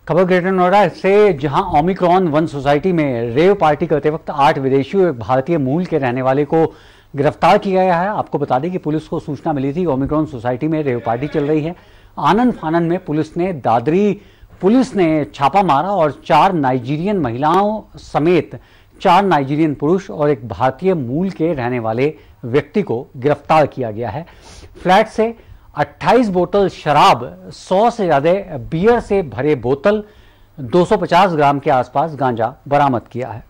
खबर ग्रेटर नोएडा से, जहां ओमिक्रॉन वन सोसाइटी में रेव पार्टी करते वक्त 8 विदेशी और एक भारतीय मूल के रहने वाले को गिरफ्तार किया गया है। आपको बता दें कि पुलिस को सूचना मिली थी ओमिक्रॉन सोसाइटी में रेव पार्टी चल रही है। आनंद फानंद में पुलिस ने छापा मारा और 4 नाइजीरियन महिलाओं समेत 4 नाइजीरियन पुरुष और एक भारतीय मूल के रहने वाले व्यक्ति को गिरफ्तार किया गया है। फ्लैट से 28 बोतल शराब, 100 से ज्यादा बियर से भरे बोतल, 250 ग्राम के आसपास गांजा बरामद किया है।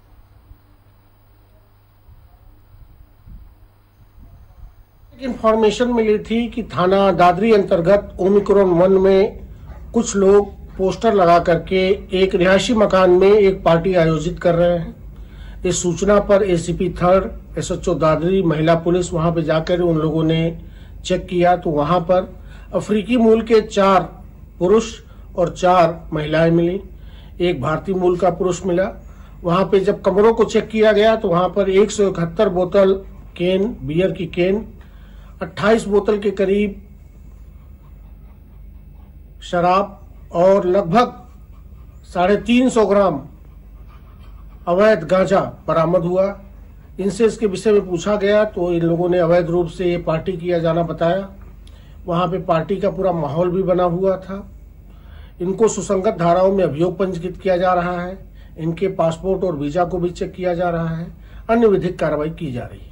इंफॉर्मेशन मिली थी कि थाना दादरी अंतर्गत ओमिक्रॉन वन में कुछ लोग पोस्टर लगा करके एक रिहायशी मकान में एक पार्टी आयोजित कर रहे हैं। इस सूचना पर एसीपी 3rd SHO दादरी महिला पुलिस वहां पे जाकर उन लोगों ने चेक किया तो वहां पर अफ्रीकी मूल के 4 पुरुष और 4 महिलाएं मिली। एक भारतीय मूल का पुरुष मिला। वहां पे जब कमरों को चेक किया गया तो वहां पर 171 बोतल केन, बियर की केन, 28 बोतल के करीब शराब और लगभग 350 ग्राम अवैध गांजा बरामद हुआ। इनसे इसके विषय में पूछा गया तो इन लोगों ने अवैध रूप से ये पार्टी किया जाना बताया। वहां पे पार्टी का पूरा माहौल भी बना हुआ था। इनको सुसंगत धाराओं में अभियोग पंजीकृत किया जा रहा है। इनके पासपोर्ट और वीजा को भी चेक किया जा रहा है। अन्य विधिक कार्रवाई की जा रही है।